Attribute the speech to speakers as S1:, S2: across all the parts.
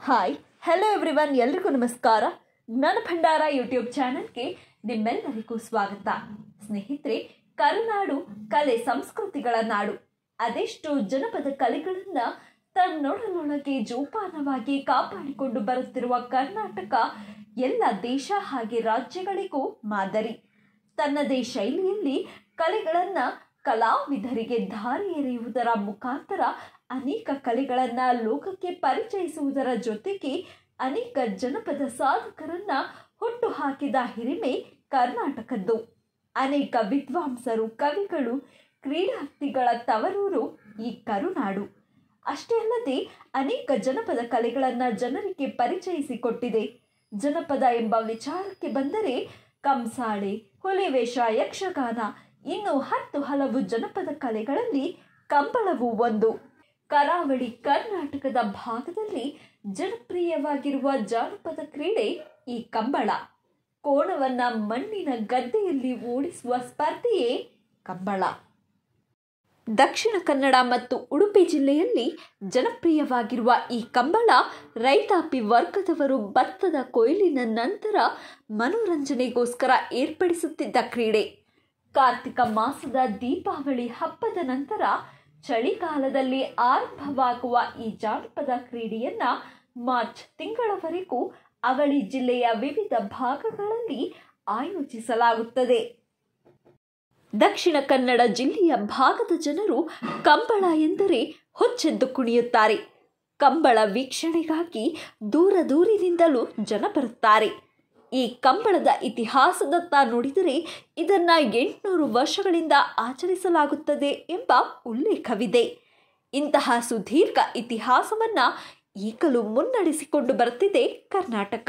S1: Hi hello everyone, ಎಲ್ರಿಗೂ ನಮಸ್ಕಾರ. ಜ್ಞಾನ ಭಂಡಾರ ಯೂಟ್ಯೂಬ್ ಚಾನೆಲ್ಗೆ ನಿಮ್ಮೆಲ್ಲರಿಗೂ ಸ್ವಾಗತ. ಸ್ನೇಹಿತರೆ, ಕರುನಾಡು ಕಲೆ ಸಂಸ್ಕೃತಿಗಳ ನಾಡು. ಅದೆಷ್ಟು ಜನಪದ ಕಲೆಗಳನ್ನ ತನ್ನೊಡಲೊಳಗೆ ಜೋಪಾನವಾಗಿ ಕಾಪಾಡಿಕೊಂಡು ಬರುತ್ತಿರುವ ಕರ್ನಾಟಕ ಎಲ್ಲ ದೇಶ ಹಾಗೆ ರಾಜ್ಯಗಳಿಗೂ ಮಾದರಿ. ತನ್ನದೇ ಶೈಲಿಯಲ್ಲಿ ಕಲೆಗಳನ್ನ ಕಲಾವಿದರಿಗೆ ದಾರಿ ಎರೆಯುವುದರ ಮುಖಾಂತರ ಅನೇಕ ಕಲೆಗಳನ್ನ ಲೋಕಕ್ಕೆ ಪರಿಚಯಿಸುವುದರ ಜೊತೆಗೆ ಅನೇಕ ಜನಪದ ಸಾಧಕರನ್ನ ಹುಟ್ಟು ಹಾಕಿದ ಹಿರಿಮೆ ಕರ್ನಾಟಕದ್ದು. ಅನೇಕ ವಿದ್ವಾಂಸರು, ಕವಿಗಳು, ಕ್ರೀಡಾರ್ಥಿಗಳ ತವರೂರು ಈ ಕರುನಾಡು. ಅಷ್ಟೇ ಅಲ್ಲದೆ ಅನೇಕ ಜನಪದ ಕಲೆಗಳನ್ನ ಜನರಿಗೆ ಪರಿಚಯಿಸಿಕೊಟ್ಟಿದೆ. ಜನಪದ ಎಂಬ ವಿಚಾರಕ್ಕೆ ಬಂದರೆ ಕಂಸಾಳೆ, ಹುಲಿವೇಷ, ಯಕ್ಷಗಾನ, ಇನ್ನು 10 ಹಲವು ಜನಪದ ಕಲೆಗಳಲ್ಲಿ ಕಂಬಳವು ಒಂದು. ಕರಾವಳಿ ಕರ್ನಾಟಕದ ಭಾಗದಲ್ಲಿ ಜನಪ್ರಿಯವಾಗಿರುವ ಜಾನಪದ ಕ್ರೀಡೆ ಈ ಕಂಬಳ. ಕೋಣವನ್ನ ಮಣ್ಣಿನ ಗದ್ದೆಯಲ್ಲಿ ಓಡಿಸುವ ಸ್ಪರ್ಧೆಯೇ ಕಂಬಳ. ದಕ್ಷಿಣ ಕನ್ನಡ ಮತ್ತು ಉಡುಪಿ ಜಿಲ್ಲೆಯಲ್ಲಿ ಜನಪ್ರಿಯವಾಗಿರುವ ಈ ಕಂಬಳ ರೈತಾಪಿ ವರ್ಗದವರು ಭತ್ತದ ಕೊಯ್ಲಿನ ನಂತರ ಮನೋರಂಜನೆಗೋಸ್ಕರ ಏರ್ಪಡಿಸುತ್ತಿದ್ದ ಕ್ರೀಡೆ. ಕಾರ್ತಿಕ ಮಾಸದ ದೀಪಾವಳಿ ಹಬ್ಬದ ನಂತರ ಚಳಿಗಾಲದಲ್ಲಿ ಆರಂಭವಾಗುವ ಈ ಜಾನಪದ ಕ್ರೀಡೆಯನ್ನ ಮಾರ್ಚ್ ತಿಂಗಳವರೆಗೂ ಅವಳಿ ಜಿಲ್ಲೆಯ ವಿವಿಧ ಭಾಗಗಳಲ್ಲಿ ಆಯೋಜಿಸಲಾಗುತ್ತದೆ. ದಕ್ಷಿಣ ಕನ್ನಡ ಜಿಲ್ಲೆಯ ಭಾಗದ ಜನರು ಕಂಬಳ ಎಂದರೆ ಹುಚ್ಚೆದ್ದು ಕುಣಿಯುತ್ತಾರೆ. ಕಂಬಳ ವೀಕ್ಷಣೆಗಾಗಿ ದೂರ ದೂರಿನಿಂದಲೂ ಜನ ಬರುತ್ತಾರೆ. ಈ ಕಂಬಳದ ಇತಿಹಾಸದತ್ತ ನೋಡಿದರೆ ಇದನ್ನ 800 ವರ್ಷಗಳಿಂದ ಆಚರಿಸಲಾಗುತ್ತದೆ ಎಂಬ ಉಲ್ಲೇಖವಿದೆ. ಇಂತಹ ಸುದೀರ್ಘ ಇತಿಹಾಸವನ್ನ ಈಗಲೂ ಮುನ್ನಡೆಸಿಕೊಂಡು ಬರುತ್ತಿದೆ ಕರ್ನಾಟಕ.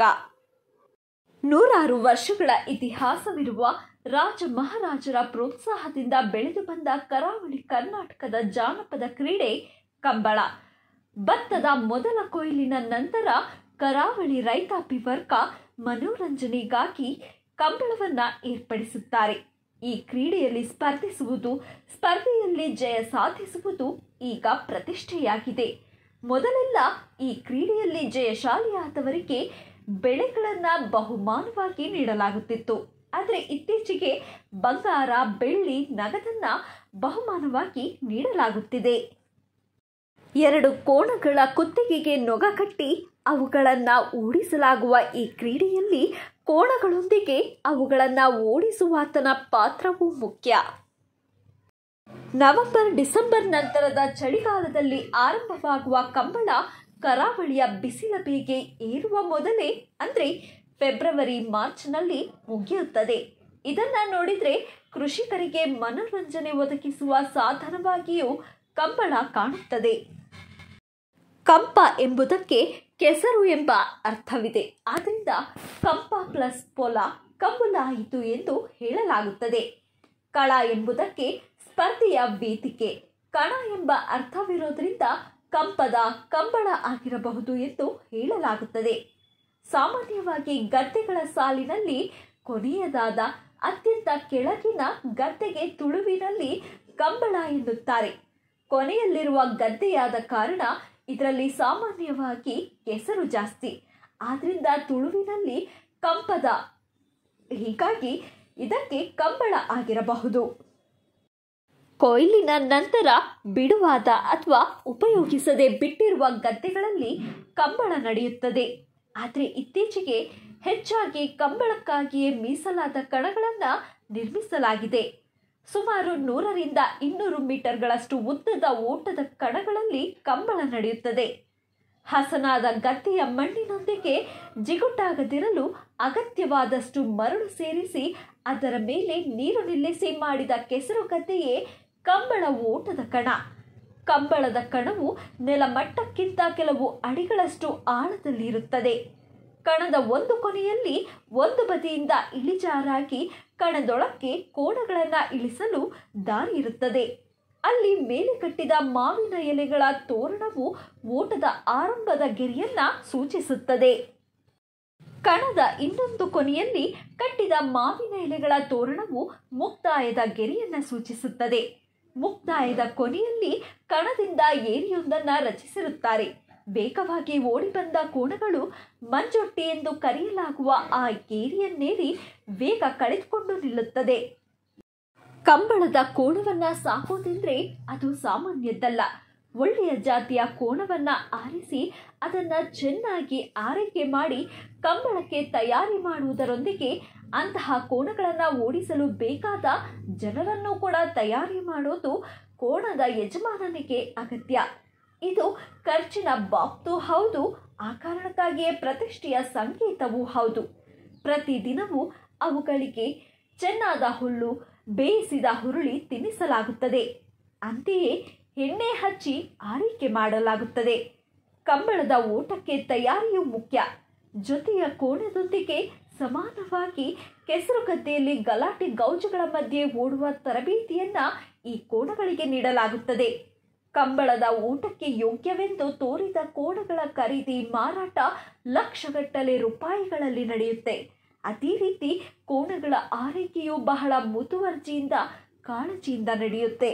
S1: 100 ವರ್ಷಗಳ ಇತಿಹಾಸವಿರುವ ರಾಜ ಮಹಾರಾಜರ ಪ್ರೋತ್ಸಾಹದಿಂದ ಬೆಳೆದು ಬಂದ ಕರಾವಳಿ ಕರ್ನಾಟಕದ ಜಾನಪದ ಕ್ರೀಡೆ ಕಂಬಳ. ಭತ್ತದ ಮೊದಲ ಕೊಯ್ಲಿನ ನಂತರ ಕರಾವಳಿ ರೈತಾಪಿ ವರ್ಗ ಮನೋರಂಜನೆಗಾಗಿ ಕಂಬಳವನ್ನ ಏರ್ಪಡಿಸುತ್ತಾರೆ. ಈ ಕ್ರೀಡೆಯಲ್ಲಿ ಸ್ಪರ್ಧಿಸುವುದು, ಸ್ಪರ್ಧೆಯಲ್ಲಿ ಜಯ ಸಾಧಿಸುವುದು ಈಗ ಪ್ರತಿಷ್ಠೆಯಾಗಿದೆ. ಮೊದಲೆಲ್ಲ ಈ ಕ್ರೀಡೆಯಲ್ಲಿ ಜಯಶಾಲಿಯಾದವರಿಗೆ ಬೆಳೆಗಳನ್ನ ಬಹುಮಾನವಾಗಿ ನೀಡಲಾಗುತ್ತಿತ್ತು. ಆದರೆ ಇತ್ತೀಚೆಗೆ ಬಂಗಾರ, ಬೆಳ್ಳಿ, ನಗದನ್ನ ಬಹುಮಾನವಾಗಿ ನೀಡಲಾಗುತ್ತಿದೆ. 2 ಕೋಣಗಳ ಕುತ್ತಿಗೆಗೆ ನೊಗ ಕಟ್ಟಿ ಅವುಗಳನ್ನು ಓಡಿಸಲಾಗುವ ಈ ಕ್ರೀಡೆಯಲ್ಲಿ ಕೋಣಗಳೊಂದಿಗೆ ಅವುಗಳನ್ನು ಓಡಿಸುವಾತನ ಪಾತ್ರವೂ ಮುಖ್ಯ. ನವೆಂಬರ್, ಡಿಸೆಂಬರ್ ನಂತರದ ಚಳಿಗಾಲದಲ್ಲಿ ಆರಂಭವಾಗುವ ಕಂಬಳ ಕರಾವಳಿಯ ಬಿಸಿಲ ಬೇಗೆ ಏರುವ ಮೊದಲೇ ಅಂದರೆ ಫೆಬ್ರವರಿ, ಮಾರ್ಚ್ನಲ್ಲಿ ಮುಗಿಯುತ್ತದೆ. ಇದನ್ನ ನೋಡಿದ್ರೆ ಕೃಷಿಕರಿಗೆ ಮನೋರಂಜನೆ ಒದಗಿಸುವ ಸಾಧನವಾಗಿಯೂ ಕಂಬಳ ಕಾಣುತ್ತದೆ. ಕಂಪ ಎಂಬುದಕ್ಕೆ ಕೆಸರು ಎಂಬ ಅರ್ಥವಿದೆ. ಆದ್ದರಿಂದ ಕಂಪ ಪ್ಲಸ್ ಪೊಲ ಕಂಬುಲಾಯಿತು ಎಂದು ಹೇಳಲಾಗುತ್ತದೆ. ಕಳ ಎಂಬುದಕ್ಕೆ ಸ್ಪರ್ಧೆಯ ವೇದಿಕೆ, ಕಣ ಎಂಬ ಅರ್ಥವಿರೋದ್ರಿಂದ ಕಂಪದ ಕಂಬಳ ಆಗಿರಬಹುದು ಎಂದು ಹೇಳಲಾಗುತ್ತದೆ. ಸಾಮಾನ್ಯವಾಗಿ ಗದ್ದೆಗಳ ಸಾಲಿನಲ್ಲಿ ಕೊನೆಯದಾದ ಅತ್ಯಂತ ಕೆಳಗಿನ ಗದ್ದೆಗೆ ತುಳುವಿನಲ್ಲಿ ಕಂಬಳ ಎನ್ನುತ್ತಾರೆ. ಕೊನೆಯಲ್ಲಿರುವ ಗದ್ದೆಯಾದ ಕಾರಣ ಇದರಲ್ಲಿ ಸಾಮಾನ್ಯವಾಗಿ ಕೆಸರು ಜಾಸ್ತಿ. ಆದ್ರಿಂದ ತುಳುವಿನಲ್ಲಿ ಕಂಪದ, ಹೀಗಾಗಿ ಇದಕ್ಕೆ ಕಂಬಳ ಆಗಿರಬಹುದು. ಕೊಯ್ಲಿನ ನಂತರ ಬಿಡುವಾದ ಅಥವಾ ಉಪಯೋಗಿಸದೆ ಬಿಟ್ಟಿರುವ ಗದ್ದೆಗಳಲ್ಲಿ ಕಂಬಳ ನಡೆಯುತ್ತದೆ. ಆದರೆ ಇತ್ತೀಚೆಗೆ ಹೆಚ್ಚಾಗಿ ಕಂಬಳಕ್ಕಾಗಿಯೇ ಮೀಸಲಾದ ಕಣಗಳನ್ನು ನಿರ್ಮಿಸಲಾಗಿದೆ. ಸುಮಾರು 100 ರಿಂದ 200 ಮೀಟರ್ಗಳಷ್ಟು ಉದ್ದದ ಓಟದ ಕಣಗಳಲ್ಲಿ ಕಂಬಳ ನಡೆಯುತ್ತದೆ. ಹಸನಾದ ಗದ್ದೆಯ ಮಣ್ಣಿನೊಂದಿಗೆ ಜಿಗುಟಾಗದಿರಲು ಅಗತ್ಯವಾದಷ್ಟು ಮರಳು ಸೇರಿಸಿ ಅದರ ಮೇಲೆ ನೀರು ನಿಲ್ಲಿಸಿ ಮಾಡಿದ ಕೆಸರು ಗದ್ದೆಯೇ ಕಂಬಳ ಓಟದ ಕಣ. ಕಂಬಳದ ಕಣವು ನೆಲಮಟ್ಟಕ್ಕಿಂತ ಕೆಲವು ಅಡಿಗಳಷ್ಟು ಆಳದಲ್ಲಿರುತ್ತದೆ. ಕಣದ ಒಂದು ಕೊನೆಯಲ್ಲಿ ಒಂದು ಬದಿಯಿಂದ ಇಳಿಜಾರಾಗಿ ಕಣದೊಳಕ್ಕೆ ಕೋಣಗಳನ್ನು ಇಳಿಸಲು ದಾರಿ ಇರುತ್ತದೆ. ಅಲ್ಲಿ ಮೇಲೆ ಕಟ್ಟಿದ ಮಾವಿನ ಎಲೆಗಳ ತೋರಣವು ಓಟದ ಆರಂಭದ ಗೆರೆಯನ್ನ ಸೂಚಿಸುತ್ತದೆ. ಕಣದ ಇನ್ನೊಂದು ಕೊನೆಯಲ್ಲಿ ಕಟ್ಟಿದ ಮಾವಿನ ಎಲೆಗಳ ತೋರಣವು ಮುಕ್ತಾಯದ ಗೆರೆಯನ್ನ ಸೂಚಿಸುತ್ತದೆ. ಮುಕ್ತಾಯದ ಕೊನೆಯಲ್ಲಿ ಕಣದಿಂದ ಏರಿಯೊಂದನ್ನು ರಚಿಸಿರುತ್ತಾರೆ. ವೇಗವಾಗಿ ಓಡಿ ಬಂದ ಕೋಣಗಳು ಮಂಜೊಟ್ಟಿ ಎಂದು ಕರೆಯಲಾಗುವ ಆ ಗೇರಿಯನ್ನೇರಿ ವೇಗ ಕಳೆದುಕೊಂಡು ನಿಲ್ಲುತ್ತದೆ. ಕಂಬಳದ ಕೋಣವನ್ನ ಸಾಕೋದೆಂದ್ರೆ ಅದು ಸಾಮಾನ್ಯದ್ದಲ್ಲ. ಒಳ್ಳೆಯ ಜಾತಿಯ ಕೋಣವನ್ನ ಆರಿಸಿ ಅದನ್ನ ಚೆನ್ನಾಗಿ ಆರೈಕೆ ಮಾಡಿ ಕಂಬಳಕ್ಕೆ ತಯಾರಿ ಮಾಡುವುದರೊಂದಿಗೆ ಅಂತಹ ಕೋಣಗಳನ್ನು ಓಡಿಸಲು ಬೇಕಾದ ಜನರನ್ನು ಕೂಡ ತಯಾರಿ ಮಾಡೋದು ಕೋಣದ ಯಜಮಾನನಿಗೆ ಅಗತ್ಯ. ಇದು ಖರ್ಚಿನ ಬಾಬ್ತು ಹೌದು, ಆ ಕಾರಣಕ್ಕಾಗಿಯೇ ಪ್ರತಿಷ್ಠೆಯ ಸಂಕೇತವೂ ಹೌದು. ಪ್ರತಿದಿನವೂ ಅವುಗಳಿಗೆ ಚೆನ್ನಾದ ಹುಲ್ಲು, ಬೇಯಿಸಿದ ಹುರುಳಿ ತಿನ್ನಿಸಲಾಗುತ್ತದೆ. ಅಂತೆಯೇ ಎಣ್ಣೆ ಹಚ್ಚಿ ಆರೈಕೆ ಮಾಡಲಾಗುತ್ತದೆ. ಕಂಬಳದ ಓಟಕ್ಕೆ ತಯಾರಿಯೂ ಮುಖ್ಯ. ಜೊತೆಯ ಕೋಣದೊಂದಿಗೆ ಸಮಾನವಾಗಿ ಕೆಸರು ಗದ್ದೆಯಲ್ಲಿ ಗಲಾಟೆ ಗೌಜುಗಳ ಮಧ್ಯೆ ಓಡುವ ತರಬೇತಿಯನ್ನ ಈ ಕೋಣಗಳಿಗೆ ನೀಡಲಾಗುತ್ತದೆ. ಕಂಬಳದ ಊಟಕ್ಕೆ ಯೋಗ್ಯವೆಂದು ತೋರಿದ ಕೋಣಗಳ ಖರೀದಿ ಮಾರಾಟ ಲಕ್ಷಗಟ್ಟಲೆ ರೂಪಾಯಿಗಳಲ್ಲಿ ನಡೆಯುತ್ತೆ. ಅದೇ ರೀತಿ ಕೋಣಗಳ ಆರೈಕೆಯು ಬಹಳ ಮುತುವರ್ಜಿಯಿಂದ ಕಾಳಜಿಯಿಂದ ನಡೆಯುತ್ತೆ.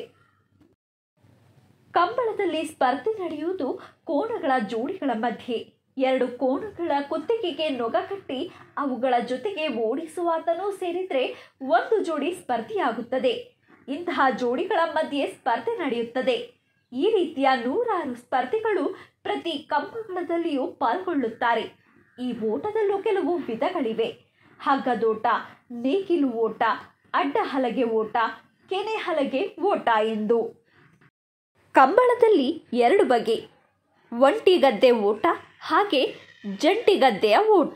S1: ಕಂಬಳದಲ್ಲಿ ಸ್ಪರ್ಧೆ ನಡೆಯುವುದು ಕೋಣಗಳ ಜೋಡಿಗಳ ಮಧ್ಯೆ. 2 ಕೋಣಗಳ ಕುತ್ತಿಗೆಗೆ ನೊಗ ಕಟ್ಟಿ ಅವುಗಳ ಜೊತೆಗೆ ಓಡಿಸುವಾತನೂ ಸೇರಿದ್ರೆ 1 ಜೋಡಿ ಸ್ಪರ್ಧೆಯಾಗುತ್ತದೆ. ಇಂತಹ ಜೋಡಿಗಳ ಮಧ್ಯೆ ಸ್ಪರ್ಧೆ ನಡೆಯುತ್ತದೆ. ಈ ರೀತಿಯ 100 ಸ್ಪರ್ಧಿಗಳು ಪ್ರತಿ ಕಂಬಳದಲ್ಲಿಯೂ ಪಾಲ್ಗೊಳ್ಳುತ್ತಾರೆ. ಈ ಓಟದಲ್ಲೂ ಕೆಲವು ವಿಧಗಳಿವೆ. ಹಗ್ಗದೋಟ, ನೇಗಿಲು ಓಟ, ಅಡ್ಡ ಹಲಗೆ ಓಟ, ಕೆನೆ ಹಲಗೆ ಓಟ ಎಂದು. ಕಂಬಳದಲ್ಲಿ 2 ಬಗೆ, ಒಂಟಿ ಗದ್ದೆ ಓಟ ಹಾಗೆ ಜಂಟಿ ಗದ್ದೆಯ ಓಟ.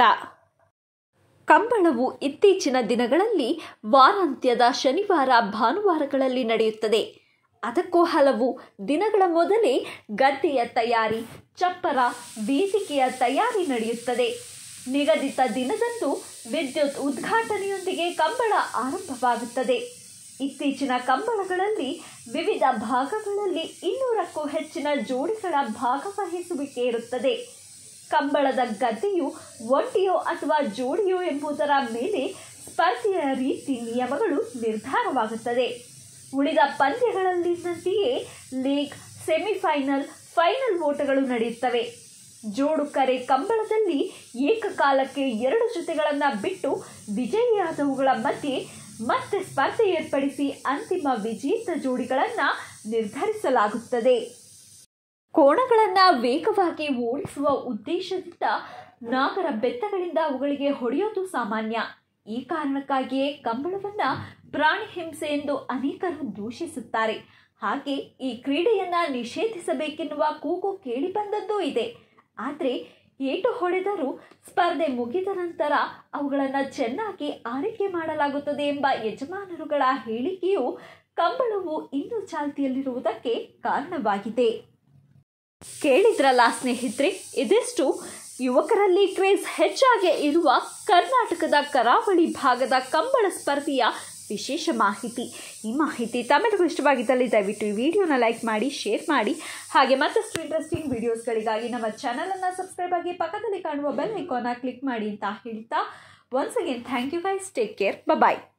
S1: ಕಂಬಳವು ಇತ್ತೀಚಿನ ದಿನಗಳಲ್ಲಿ ವಾರಾಂತ್ಯದ ಶನಿವಾರ, ಭಾನುವಾರಗಳಲ್ಲಿ ನಡೆಯುತ್ತದೆ. ಅದಕ್ಕೂ ಹಲವು ದಿನಗಳ ಮೊದಲೇ ಗದ್ದೆಯ ತಯಾರಿ, ಚಪ್ಪರ, ವೇದಿಕೆಯ ತಯಾರಿ ನಡೆಯುತ್ತದೆ. ನಿಗದಿತ ದಿನದಂದು ವಿದ್ಯುತ್ ಉದ್ಘಾಟನೆಯೊಂದಿಗೆ ಕಂಬಳ ಆರಂಭವಾಗುತ್ತದೆ. ಇತ್ತೀಚಿನ ಕಂಬಳಗಳಲ್ಲಿ ವಿವಿಧ ಭಾಗಗಳಲ್ಲಿ 200ಕ್ಕೂ ಹೆಚ್ಚಿನ ಜೋಡಿಗಳ ಭಾಗವಹಿಸುವಿಕೆ ಇರುತ್ತದೆ. ಕಂಬಳದ ಗದ್ದೆಯು ಒಂಟಿಯೋ ಅಥವಾ ಜೋಡಿಯೋ ಎಂಬುದರ ಮೇಲೆ ಸ್ಪರ್ಧೆಯ ರೀತಿ ನಿಯಮಗಳು ನಿರ್ಧಾರವಾಗುತ್ತದೆ. ಉಳಿದ ಪಂದ್ಯಗಳಲ್ಲಿನಂತೆಯೇ ಲೀಗ್, ಸೆಮಿಫೈನಲ್, ಫೈನಲ್ ಓಟಗಳು ನಡೆಯುತ್ತವೆ. ಜೋಡು ಕರೆ ಕಂಬಳದಲ್ಲಿ ಏಕಕಾಲಕ್ಕೆ 2 ಜೊತೆಗಳನ್ನು ಬಿಟ್ಟು ವಿಜಯಿಯಾದವುಗಳ ಮಧ್ಯೆ ಮತ್ತೆ ಸ್ಪರ್ಧೆ ಏರ್ಪಡಿಸಿ ಅಂತಿಮ ವಿಜೇತ ಜೋಡಿಗಳನ್ನು ನಿರ್ಧರಿಸಲಾಗುತ್ತದೆ. ಕೋಣಗಳನ್ನು ವೇಗವಾಗಿ ಓಡಿಸುವ ಉದ್ದೇಶದಿಂದ ನಾಗರ ಬೆತ್ತಗಳಿಂದ ಅವುಗಳಿಗೆ ಹೊಡೆಯೋದು ಸಾಮಾನ್ಯ. ಈ ಕಾರಣಕ್ಕಾಗಿಯೇ ಕಂಬಳವನ್ನು ಪ್ರಾಣಿ ಹಿಂಸೆ ಎಂದು ಅನೇಕರು ದೂಷಿಸುತ್ತಾರೆ. ಹಾಗೆ ಈ ಕ್ರೀಡೆಯನ್ನು ನಿಷೇಧಿಸಬೇಕೆನ್ನುವ ಕೂಗು ಕೇಳಿಬಂದದ್ದೂ ಇದೆ. ಆದರೆ ಏಟು ಹೊಡೆದರೂ ಸ್ಪರ್ಧೆ ಮುಗಿದ ನಂತರ ಅವುಗಳನ್ನು ಚೆನ್ನಾಗಿ ಆರೈಕೆ ಮಾಡಲಾಗುತ್ತದೆ ಎಂಬ ಯಜಮಾನರುಗಳ ಹೇಳಿಕೆಯು ಕಂಬಳವು ಇನ್ನೂ ಚಾಲ್ತಿಯಲ್ಲಿರುವುದಕ್ಕೆ ಕಾರಣವಾಗಿದೆ. ಕೇಳಿದ್ರಲ್ಲ ಸ್ನೇಹಿತರೆ, ಇದಿಷ್ಟು ಯುವಕರಲ್ಲಿ ಕ್ರೇಜ್ ಹೆಚ್ಚಾಗಿ ಇರುವ ಕರ್ನಾಟಕದ ಕರಾವಳಿ ಭಾಗದ ಕಂಬಳ ಸ್ಪರ್ಧೆಯ ವಿಶೇಷ ಮಾಹಿತಿ. ಈ ಮಾಹಿತಿ ತಮ್ಮೆಲ್ಲರಿಗೂ ಇಷ್ಟವಾಗಿದ್ದಲ್ಲಿ ದಯವಿಟ್ಟು ಈ ವಿಡಿಯೋನ ಲೈಕ್ ಮಾಡಿ, ಶೇರ್ ಮಾಡಿ. ಹಾಗೆ ಮತ್ತಷ್ಟು ಇಂಟ್ರೆಸ್ಟಿಂಗ್ ವಿಡಿಯೋಸ್ಗಳಿಗಾಗಿ ನಮ್ಮ ಚಾನಲನ್ನು ಸಬ್ಸ್ಕ್ರೈಬ್ ಆಗಿ ಪಕ್ಕದಲ್ಲಿ ಕಾಣುವ ಬೆಲ್ ಐಕಾನ್ನ ಕ್ಲಿಕ್ ಮಾಡಿ ಅಂತ ಹೇಳ್ತಾ, once again thank you guys, take care, bye.